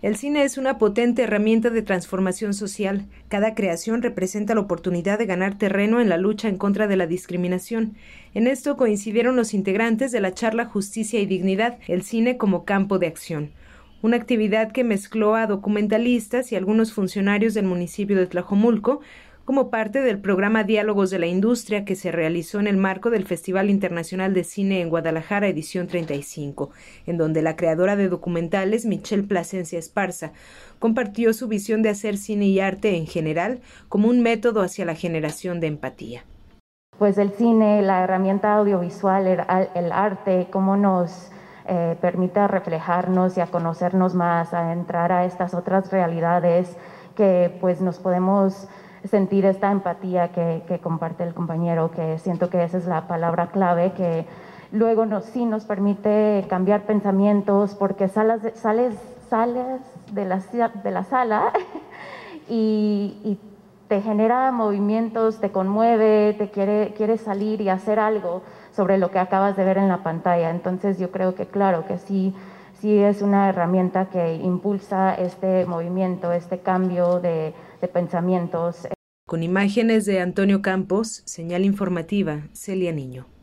El cine es una potente herramienta de transformación social. Cada creación representa la oportunidad de ganar terreno en la lucha en contra de la discriminación. En esto coincidieron los integrantes de la charla Justicia y Dignidad, el cine como campo de acción. Una actividad que mezcló a documentalistas y algunos funcionarios del municipio de Tlajomulco, como parte del programa Diálogos de la Industria que se realizó en el marco del Festival Internacional de Cine en Guadalajara, edición 35, en donde la creadora de documentales, Michelle Plasencia Esparza, compartió su visión de hacer cine y arte en general como un método hacia la generación de empatía. Pues el cine, la herramienta audiovisual, el arte, cómo nos permite reflejarnos y a conocernos más, a entrar a estas otras realidades que pues nos podemos sentir esta empatía que comparte el compañero, que siento que esa es la palabra clave, que luego sí nos permite cambiar pensamientos porque sales de la sala y te genera movimientos, te conmueve, quieres salir y hacer algo sobre lo que acabas de ver en la pantalla. Entonces yo creo que claro que sí es una herramienta que impulsa este movimiento, este cambio de pensamientos. Con imágenes de Antonio Campos, señal informativa, Celia Niño.